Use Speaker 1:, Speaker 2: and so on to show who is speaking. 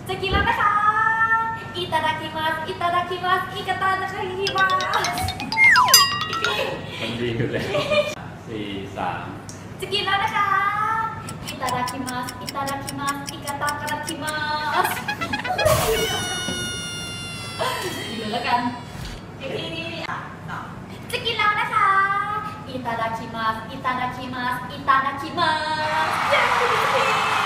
Speaker 1: จะกินแล้วนะคะอิตาดาคิมัสอิตาดาคิมัสอิกาตาดาคิมัส
Speaker 2: มันดีอยู่เลยสี่สาม
Speaker 1: จะกินแล้วนะคะอิตาดาคิมัสอิตาดาคิมัสอิกาตาดาคิมัสอีกเลยแล้วกันนี่จะกินแล้วนะคะอิตาดาคิมัสอิตาดาคิมัสอิตาดาคิมัส